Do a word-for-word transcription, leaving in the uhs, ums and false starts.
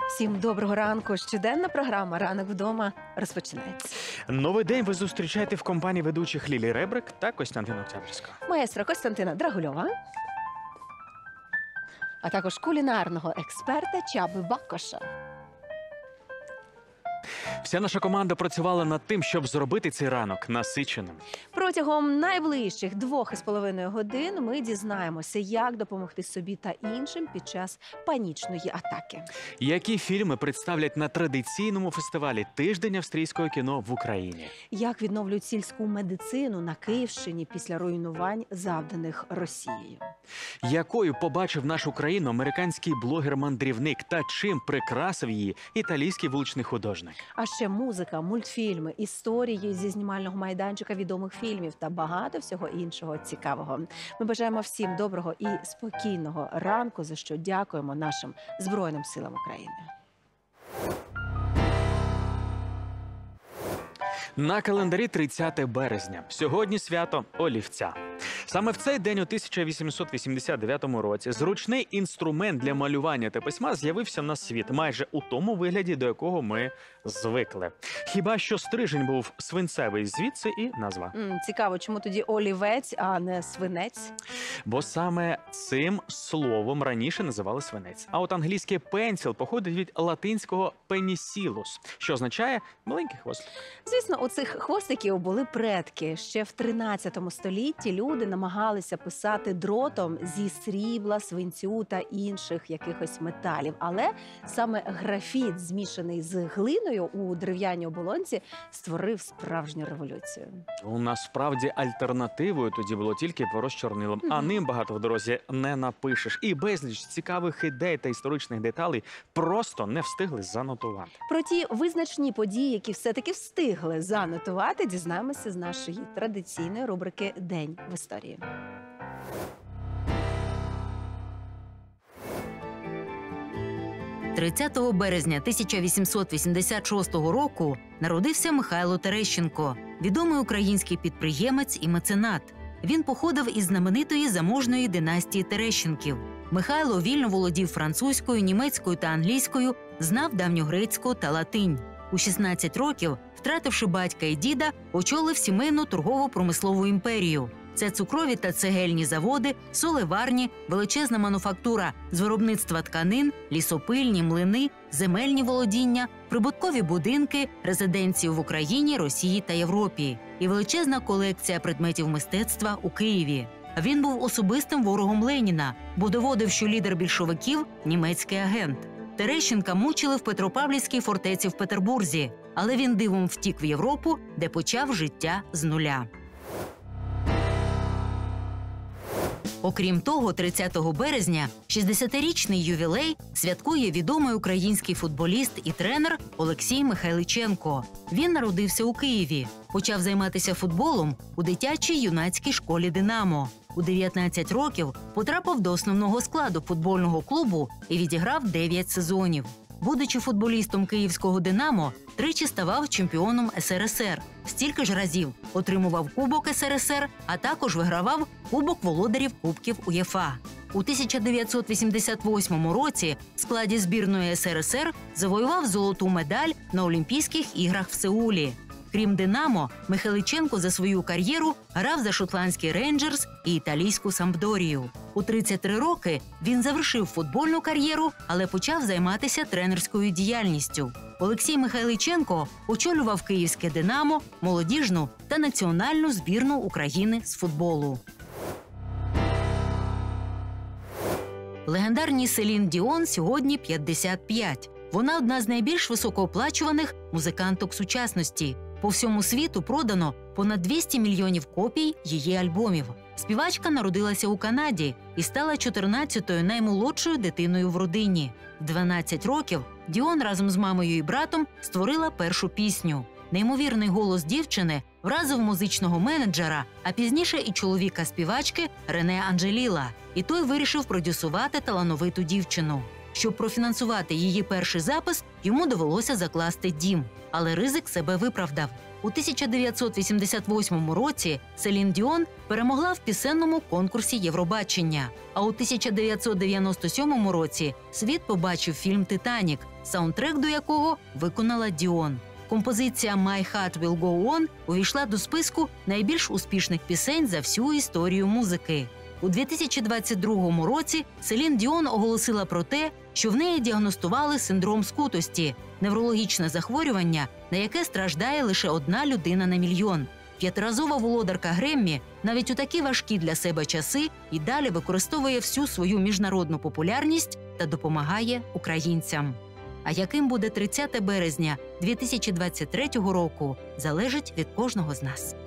Всім доброго ранку. Щоденна програма «Ранок вдома» розпочинається. Новий день ви зустрічаєте в компанії ведучих Лілії Ребрик та Костянтина Октябрьського. Маестро Костянтина Драгульова, а також кулінарного експерта Чаби Бакоша. Вся наша команда працювала над тим, щоб зробити цей ранок насиченим. Протягом найближчих двох із половиною годин ми дізнаємося, як допомогти собі та іншим під час панічної атаки. Які фільми представлять на традиційному фестивалі «Тиждень австрійського кіно» в Україні? Як відновлюють сільську медицину на Київщині після руйнувань, завданих Росією? Якою побачив нашу країну американський блогер-мандрівник та чим прикрасив її італійський вуличний художник? А ще музика, мультфільми, історії зі знімального майданчика відомих фільмів та багато всього іншого цікавого. Ми бажаємо всім доброго і спокійного ранку, за що дякуємо нашим Збройним силам України. На календарі тридцяте березня. Сьогодні свято Олівця. Саме в цей день у тисяча вісімсот вісімдесят дев'ятому році зручний інструмент для малювання та письма з'явився на світ, майже у тому вигляді, до якого ми звикли. Хіба що стрижень був свинцевий, звідси і назва. М, цікаво, чому тоді олівець, а не свинець? Бо саме цим словом раніше називали свинець. А от англійське пенсіл походить від латинського пенісілус, що означає маленький хвост. Звісно, у цих хвостиків були предки. Ще в тринадцятому столітті люди намагалися писати дротом зі срібла, свинцю та інших якихось металів. Але саме графіт, змішаний з глиною у дерев'яній оболонці, створив справжню революцію. У нас справді альтернативою тоді було тільки перо з чорнилом, а ним багато в дорозі не напишеш. І безліч цікавих ідей та історичних деталей просто не встигли занотувати. Про ті визначні події, які все-таки встигли занотувати, дізнаємося з нашої традиційної рубрики «День в історії». тридцятого березня тисяча вісімсот вісімдесят шостого року народився Михайло Терещенко, відомий український підприємець і меценат. Він походив із знаменитої заможної династії Терещенків. Михайло вільно володів французькою, німецькою та англійською, знав давньогрецьку та латинь. У шістнадцять років, втративши батька і діда, очолив сімейну торгово-промислову імперію. Це цукрові та цегельні заводи, соливарні, величезна мануфактура з виробництва тканин, лісопильні, млини, земельні володіння, прибуткові будинки, резиденції в Україні, Росії та Європі і величезна колекція предметів мистецтва у Києві. Він був особистим ворогом Леніна, бо доводив, що лідер більшовиків – німецький агент. Терещенка мучили в Петропавлівській фортеці в Петербурзі, але він дивом втік в Європу, де почав життя з нуля. Окрім того, тридцятого березня шістдесятирічний ювілей святкує відомий український футболіст і тренер Олексій Михайличенко. Він народився у Києві. Почав займатися футболом у дитячій юнацькій школі «Динамо». У дев'ятнадцять років потрапив до основного складу футбольного клубу і відіграв дев'ять сезонів. Будучи футболістом київського «Динамо», тричі ставав чемпіоном ес ер ес ер. Стільки ж разів отримував Кубок ес ер ес ер, а також вигравав Кубок володарів Кубків УЄФА. У тисяча дев'ятсот вісімдесят восьмому році в складі збірної ес ер ес ер завоював золоту медаль на Олімпійських іграх в Сеулі. Крім «Динамо», Михайличенко за свою кар'єру грав за шотландський «Рейнджерс» і італійську «Сампдорію». У тридцять три роки він завершив футбольну кар'єру, але почав займатися тренерською діяльністю. Олексій Михайличенко очолював київське «Динамо», молодіжну та національну збірну України з футболу. Легендарній Селін Діон сьогодні п'ятдесят п'ять. Вона одна з найбільш високооплачуваних музиканток сучасності. По всьому світу продано понад двісті мільйонів копій її альбомів. Співачка народилася у Канаді і стала чотирнадцятою наймолодшою дитиною в родині. В дванадцять років Діон разом з мамою і братом створила першу пісню. Неймовірний голос дівчини вразив музичного менеджера, а пізніше і чоловіка співачки Рене Анджеліла. І той вирішив продюсувати талановиту дівчину. Щоб профінансувати її перший запис, йому довелося закласти дім. Але ризик себе виправдав. У тисяча дев'ятсот вісімдесят восьмому році Селін Діон перемогла в пісенному конкурсі Євробачення. А у тисяча дев'ятсот дев'яносто сьомому році світ побачив фільм «Титанік», саундтрек до якого виконала Діон. Композиція «My Heart Will Go On» увійшла до списку найбільш успішних пісень за всю історію музики. У дві тисячі двадцять другому році Селін Діон оголосила про те, що в неї діагностували синдром скутості – неврологічне захворювання, на яке страждає лише одна людина на мільйон. П'ятиразова володарка Греммі навіть у такі важкі для себе часи і далі використовує всю свою міжнародну популярність та допомагає українцям. А яким буде тридцяте березня дві тисячі двадцять третього року, залежить від кожного з нас.